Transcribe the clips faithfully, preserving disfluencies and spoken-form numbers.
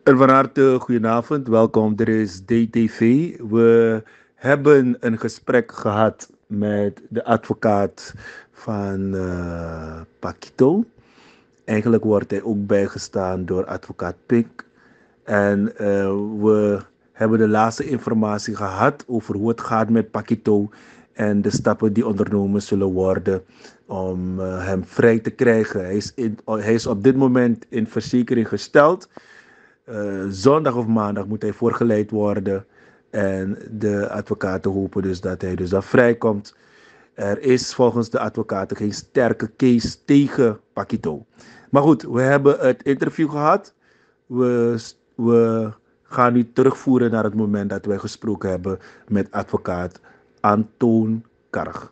En van harte goedenavond, welkom. Er is D T V. We hebben een gesprek gehad met de advocaat van eh Paquito. Eigenlijk wordt hij ook bijgestaan door advocaat Pink. En eh, we hebben de laatste informatie gehad over hoe het gaat met Paquito en de stappen die ondernomen zullen worden om eh, hem vrij te krijgen. Hij is, in, hij is op dit moment in verzekering gesteld. Uh, zondag of maandag moet hij voorgeleid worden. En de advocaten hopen dus dat hij dus dan vrijkomt. Er is volgens de advocaten geen sterke case tegen Paquito. Maar goed, we hebben het interview gehad. We, we gaan nu terugvoeren naar het moment dat wij gesproken hebben met advocaat Antoon Karg.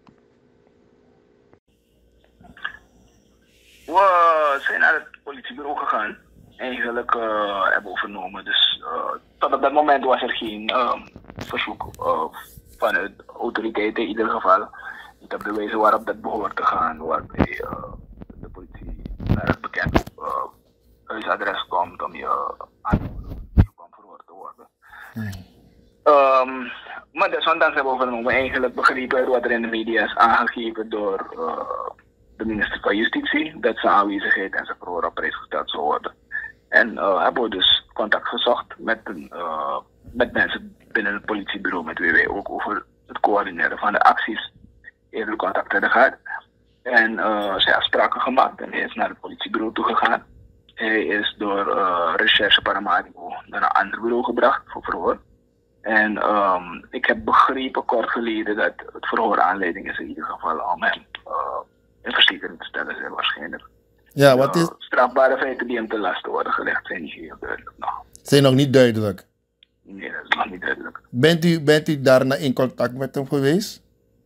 We zijn naar het politiebureau gegaan. Eigenlijk uh, hebben we vernomen. Dus uh, tot op dat moment was er geen uh, verzoek uh, vanuit autoriteiten in ieder geval. Niet op de wijze waarop dat behoort te gaan. Waarbij uh, de politie naar het bekend uh, huisadres komt om je uh, aan te verhoord te worden. Hmm. Um, maar desondanks hebben we vernomen. Eigenlijk begrepen uit wat er in de media is aangegeven door uh, de minister van Justitie. Dat zijn aanwezigheid en zijn verhoor op prijs gesteld zou worden. En uh, hebben we dus contact gezocht met, uh, met mensen binnen het politiebureau, met wie wij ook over het coördineren van de acties eerder contact hebben gehad. En uh, zij afspraken gemaakt en hij is naar het politiebureau toegegaan. Hij is door uh, Recherche Paramaribo naar een ander bureau gebracht voor verhoor. En um, ik heb begrepen kort geleden dat het verhoor aanleiding is in ieder geval om hem uh, in verzekering te stellen, zijn waarschijnlijk. Ja, wat is... Uh, strafbare feiten die hem te lasten worden gelegd zijn niet heel duidelijk nog. Zijn nog niet duidelijk? Nee, dat is nog niet duidelijk. Bent u, bent u daarna in contact met hem geweest?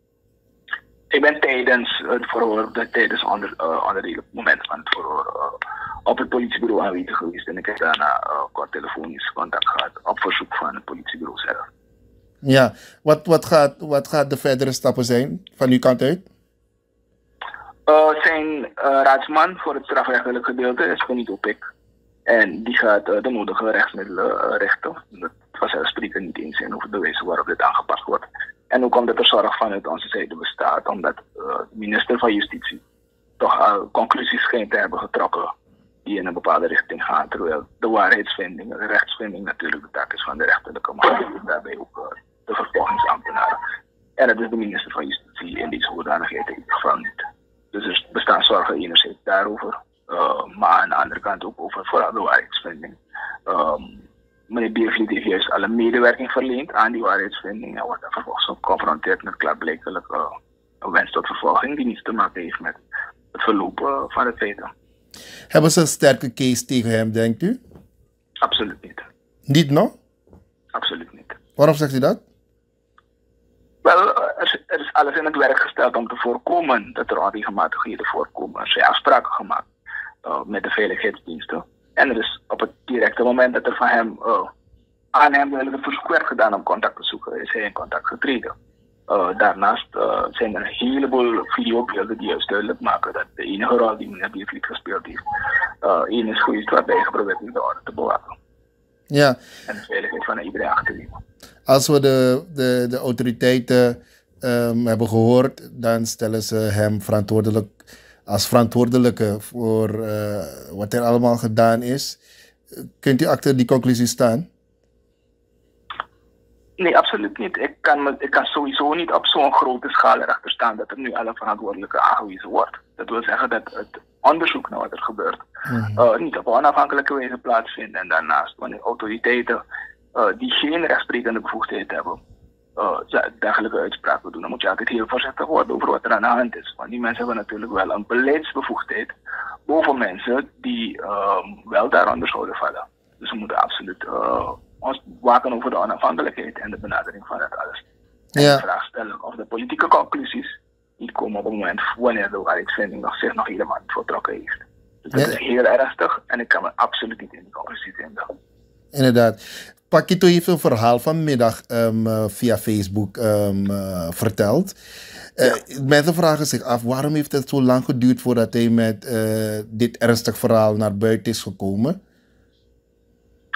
Ik ben tijdens het verhoor, tijdens onder, uh, onder het moment van het verhoor, uh, op het politiebureau aanwezig geweest. En ik heb daarna uh, kort telefonisch contact gehad op verzoek van het politiebureau zelf. Ja, wat, wat, gaat, wat gaat de verdere stappen zijn van uw kant uit? Uh, zijn uh, raadsman voor het strafrechtelijk gedeelte is Benito Pik. En die gaat uh, de nodige rechtsmiddelen uh, richten. Dat vanzelfsprekend niet eens zijn over de wijze waarop dit aangepakt wordt. En ook omdat er zorg vanuit onze zijde bestaat, omdat uh, de minister van Justitie toch al conclusies schijnt te hebben getrokken die in een bepaalde richting gaan. Terwijl de waarheidsvinding, de rechtsvinding natuurlijk de taak is van de rechterlijke macht. Daarbij ook uh, de vervolgingsambtenaren. En dat is de minister van Justitie in deze hoedanigheid in ieder geval niet. Dus er bestaan zorgen enerzijds daarover, uh, maar aan de andere kant ook over vooral de waarheidsvinding. Um, meneer Biervliet heeft juist alle medewerking verleend aan die waarheidsvinding en wordt vervolgens geconfronteerd met klaarblijkelijk uh, een wens tot vervolging die niets te maken heeft met het verloop uh, van de feiten. Hebben ze een sterke case tegen hem, denkt u? Absoluut niet. Niet nog? Absoluut niet. Waarom zegt u dat? Wel, er is, er is alles in het werk gesteld om te voorkomen dat er onregelmatigheden voorkomen. Er zijn afspraken gemaakt uh, met de veiligheidsdiensten. En er is op het directe moment dat er van hem, uh, aan hem een verzoek werd gedaan om contact te zoeken, is hij in contact getreden. Uh, daarnaast uh, zijn er een heleboel videobeelden die juist duidelijk maken dat de enige rol die meneer Biervliet gespeeld heeft, uh, één is geweest waarbij hij geprobeerd heeft de orde te bewaken. Ja. En de veiligheid van iedereen achternemen. Als we de, de, de autoriteiten um, hebben gehoord, dan stellen ze hem verantwoordelijk als verantwoordelijke voor uh, wat er allemaal gedaan is. Kunt u achter die conclusie staan? Nee, absoluut niet. Ik kan, me, ik kan sowieso niet op zo'n grote schaal erachter staan dat er nu alle verantwoordelijke aangewezen wordt. Dat wil zeggen dat het onderzoek naar wat er gebeurt mm-hmm. uh, niet op onafhankelijke wijze plaatsvindt. En daarnaast, wanneer autoriteiten uh, die geen rechtsprekende bevoegdheid hebben, uh, dergelijke uitspraken doen, dan moet je altijd heel voorzichtig worden over wat er aan de hand is. Want die mensen hebben natuurlijk wel een beleidsbevoegdheid boven mensen die uh, wel daaronder zouden vallen. Dus we moeten absoluut uh, ons waken over de onafhankelijkheid en de benadering van dat alles. En ja. de vraag stellen of de politieke conclusies niet komen op het moment wanneer de waarheidsvinding nog zich nog helemaal niet voltrokken heeft. Dus dat ja. is heel ernstig en ik kan me absoluut niet in die conclusie vinden. Inderdaad. Paquito heeft een verhaal vanmiddag um, uh, via Facebook um, uh, verteld. Uh, ja. Mensen vragen zich af waarom heeft het zo lang geduurd voordat hij met uh, dit ernstig verhaal naar buiten is gekomen?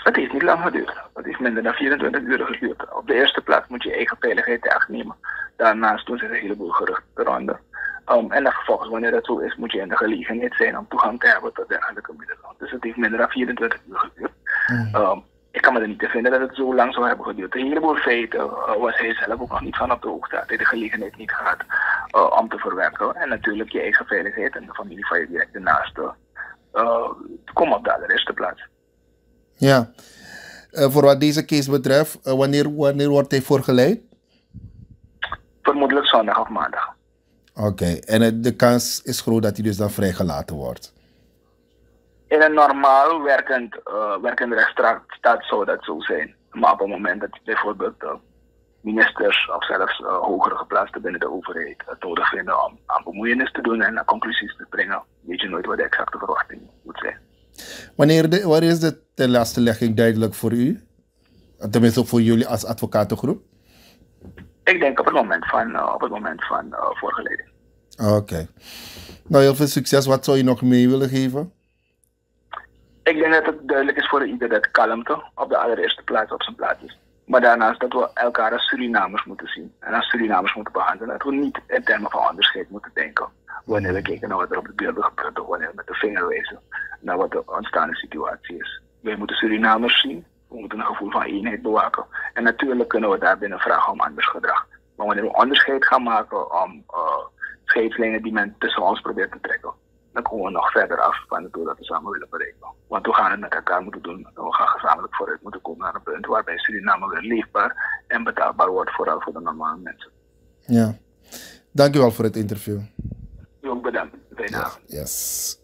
Het heeft niet lang geduurd. Het heeft minder dan vierentwintig uur geduurd. Op de eerste plaats moet je je eigen veiligheid in acht nemen. Daarnaast doen ze een heleboel geruchten ronde. Um, en dan vervolgens, wanneer dat zo is, moet je in de gelegenheid zijn om toegang te hebben tot dergelijke middelen. Dus het heeft minder dan vierentwintig uur geduurd. Mm. Um, ik kan me er niet te vinden dat het zo lang zou hebben geduurd. Een heleboel feiten uh, was hij zelf ook nog niet van op de hoogte. Had hij de gelegenheid niet gehad uh, om te verwerken. En natuurlijk je eigen veiligheid en de familie van je directe naaste. Uh, kom op de allereerste plaats. Ja. Uh, voor wat deze case betreft, uh, wanneer, wanneer wordt hij voorgeleid? Vermoedelijk zondag of maandag. Oké, okay. En uh, de kans is groot dat hij dus dan vrijgelaten wordt? In een normaal werkend, uh, werkend rechtsstaat zou dat zo zijn. Maar op het moment dat bijvoorbeeld uh, ministers of zelfs uh, hogere geplaatsten binnen de overheid het nodig vinden om aan bemoeienis te doen en naar conclusies te brengen, weet je nooit wat de exacte verwachting moet zijn. Wanneer, de, wanneer is de ten laatstelegging duidelijk voor u? Tenminste ook voor jullie als advocatengroep? Ik denk op het moment van, uh, op het moment van uh, voorgeleiding. Oké. Okay. Nou, heel veel succes. Wat zou je nog mee willen geven? Ik denk dat het duidelijk is voor ieder dat kalmte op de allereerste plaats op zijn plaats is. Maar daarnaast dat we elkaar als Surinamers moeten zien. En als Surinamers moeten behandelen. Dat we niet in termen van onderscheid moeten denken. Wanneer we kijken naar wat er op de beelden gebeurt. Of wanneer we met de vinger wijzen naar wat de ontstaande situatie is. Wij moeten Surinamers zien. We moeten een gevoel van eenheid bewaken. En natuurlijk kunnen we daarbinnen vragen om anders gedrag. Maar wanneer we onderscheid gaan maken om uh, scheidslijnen die men tussen ons probeert te trekken. Dan komen we nog verder af van het doel dat we samen willen bereiken. Want we gaan het met elkaar moeten doen. En we gaan gezamenlijk vooruit moeten komen naar een punt waarbij Suriname weer leefbaar en betaalbaar wordt, vooral voor de normale mensen. Ja, dankjewel voor het interview. U ook bedankt. Fijne avond. Yes.